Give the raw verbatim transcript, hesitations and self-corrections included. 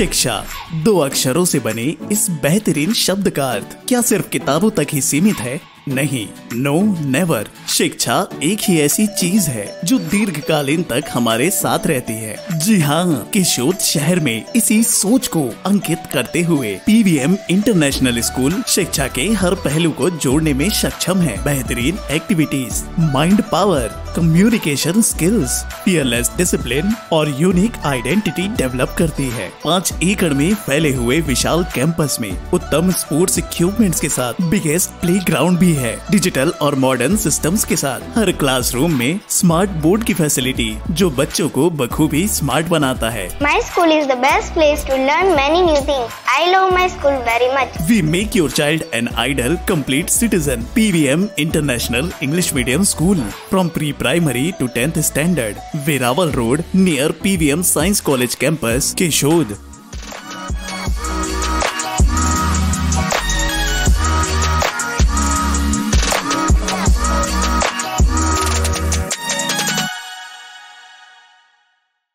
शिक्षा दो अक्षरों से बने इस बेहतरीन शब्द का अर्थ क्या सिर्फ किताबों तक ही सीमित है? नहीं, नो नेवर। शिक्षा एक ही ऐसी चीज है जो दीर्घकालीन तक हमारे साथ रहती है। जी हाँ, किशोर शहर में इसी सोच को अंकित करते हुए पीवीएम इंटरनेशनल स्कूल शिक्षा के हर पहलू को जोड़ने में सक्षम है। बेहतरीन activities, mind power, communication skills, fearless discipline और यूनिक आइडेंटिटी डेवलप करती है। पाँच एकड़ में फैले हुए विशाल कैंपस में उत्तम स्पोर्ट्स इक्विपमेंट्स के साथ बिगेस्ट प्लेग्राउंड भी है। डिजिटल और मॉडर्न सिस्टम्स के साथ हर क्लासरूम में स्मार्ट बोर्ड की फैसिलिटी जो बच्चों को बखूबी स्मार्ट बनाता है। My school is the best place to learn many new things. I love my school very much. We make your child an ideal, complete citizen. P V M International English Medium School from pre-primary to tenth standard. Veerawal Road near P V M Science College campus, Keshod.